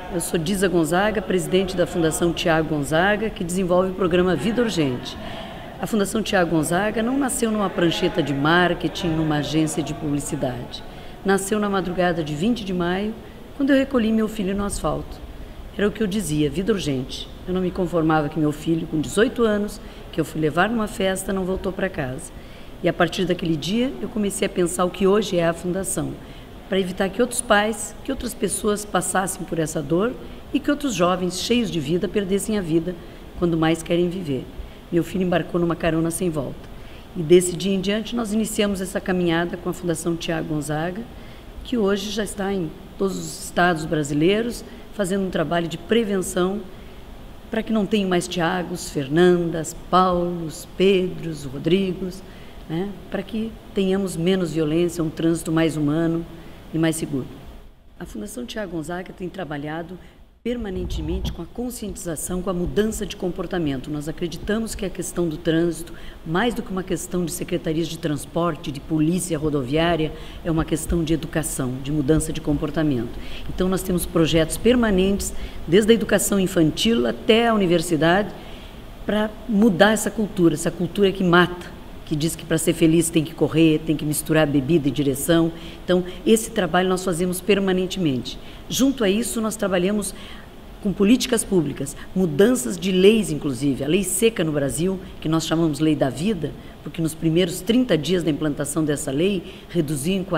Eu sou Diza Gonzaga, presidente da Fundação Tiago Gonzaga, que desenvolve o programa Vida Urgente. A Fundação Tiago Gonzaga não nasceu numa prancheta de marketing, numa agência de publicidade. Nasceu na madrugada de 20 de maio, quando eu recolhi meu filho no asfalto. Era o que eu dizia, vida urgente. Eu não me conformava que meu filho, com 18 anos, que eu fui levar numa festa, não voltou para casa. E a partir daquele dia, eu comecei a pensar o que hoje é a Fundação, para evitar que outros pais, que outras pessoas passassem por essa dor e que outros jovens cheios de vida perdessem a vida quando mais querem viver. Meu filho embarcou numa carona sem volta. E desse dia em diante nós iniciamos essa caminhada com a Fundação Tiago Gonzaga, que hoje já está em todos os estados brasileiros, fazendo um trabalho de prevenção para que não tenham mais Tiagos, Fernandas, Paulos, Pedros, Rodrigos, né? Para que tenhamos menos violência, um trânsito mais humano e mais seguro. A Fundação Tiago Gonzaga tem trabalhado permanentemente com a conscientização, com a mudança de comportamento. Nós acreditamos que a questão do trânsito, mais do que uma questão de secretarias de transporte, de polícia rodoviária, é uma questão de educação, de mudança de comportamento. Então nós temos projetos permanentes, desde a educação infantil até a universidade, para mudar essa cultura que mata, que diz que para ser feliz tem que correr, tem que misturar bebida e direção. Então, esse trabalho nós fazemos permanentemente. Junto a isso, nós trabalhamos com políticas públicas, mudanças de leis, inclusive. A lei seca no Brasil, que nós chamamos Lei da Vida, porque nos primeiros 30 dias da implantação dessa lei, reduziu em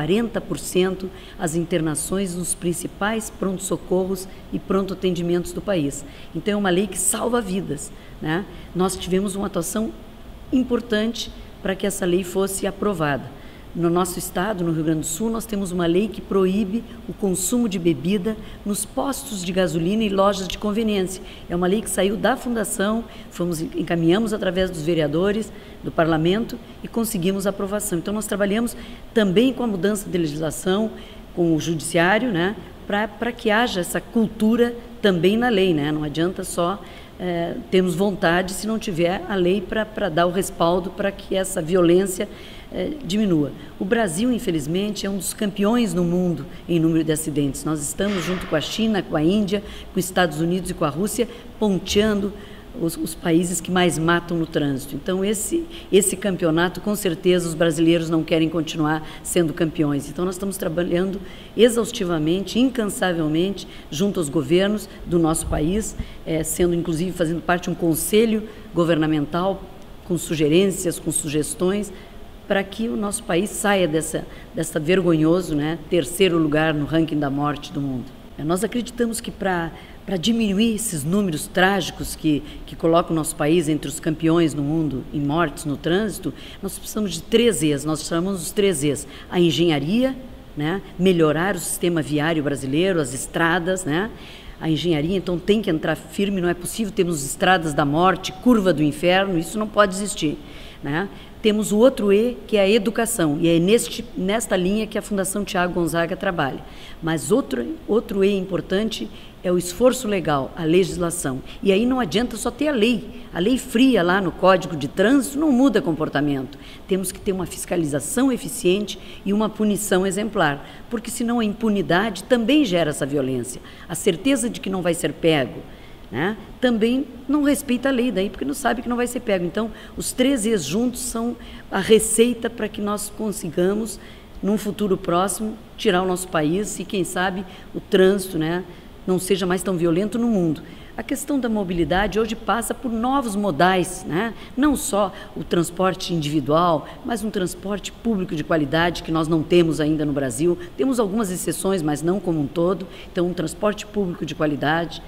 40% as internações nos principais pronto-socorros e pronto-atendimentos do país. Então, é uma lei que salva vidas, né? Nós tivemos uma atuação importante para que essa lei fosse aprovada. No nosso estado, no Rio Grande do Sul, nós temos uma lei que proíbe o consumo de bebida nos postos de gasolina e lojas de conveniência. É uma lei que saiu da Fundação, encaminhamos através dos vereadores, do Parlamento e conseguimos a aprovação. Então nós trabalhamos também com a mudança de legislação, com o Judiciário, né, para que haja essa cultura também na lei, né? Não adianta só termos vontade se não tiver a lei para dar o respaldo para que essa violência diminua. O Brasil, infelizmente, é um dos campeões no mundo em número de acidentes. Nós estamos, junto com a China, com a Índia, com os Estados Unidos e com a Rússia, ponteando os países que mais matam no trânsito. Então, esse campeonato, com certeza, os brasileiros não querem continuar sendo campeões. Então, nós estamos trabalhando exaustivamente, incansavelmente, junto aos governos do nosso país, sendo, inclusive, fazendo parte de um conselho governamental, com sugerências, com sugestões, para que o nosso país saia dessa vergonhoso, né, terceiro lugar no ranking da morte do mundo. Nós acreditamos que para diminuir esses números trágicos que colocam o nosso país entre os campeões no mundo em mortes no trânsito, nós precisamos de 3 E's, nós chamamos os 3 E's. A engenharia, né, melhorar o sistema viário brasileiro, as estradas, né? A engenharia, então, tem que entrar firme, não é possível termos estradas da morte, curva do inferno, isso não pode existir, né? Temos o outro E, que é a educação, e é nesta linha que a Fundação Tiago Gonzaga trabalha. Mas outro E importante é o esforço legal, a legislação. E aí não adianta só ter a lei fria lá no Código de Trânsito não muda comportamento. Temos que ter uma fiscalização eficiente e uma punição exemplar, porque senão a impunidade também gera essa violência. A certeza de que não vai ser pego, né, também não respeita a lei daí, porque não sabe que não vai ser pego. Então, os 3 E's juntos são a receita para que nós consigamos, num futuro próximo, tirar o nosso país e, quem sabe, o trânsito, né, não seja mais tão violento no mundo. A questão da mobilidade hoje passa por novos modais, né? Não só o transporte individual, mas um transporte público de qualidade que nós não temos ainda no Brasil. Temos algumas exceções, mas não como um todo. Então, um transporte público de qualidade.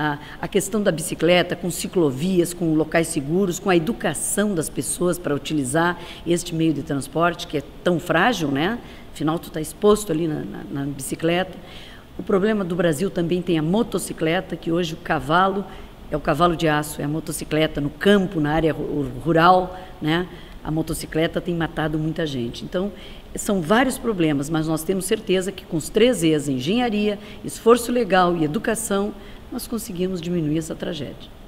A questão da bicicleta, com ciclovias, com locais seguros, com a educação das pessoas para utilizar este meio de transporte que é tão frágil, né? Afinal, tu está exposto ali na bicicleta. O problema do Brasil também tem a motocicleta, que hoje o cavalo é o cavalo de aço, é a motocicleta no campo, na área rural, né? A motocicleta tem matado muita gente. Então, são vários problemas, mas nós temos certeza que com os 3 E's, engenharia, esforço legal e educação, nós conseguimos diminuir essa tragédia.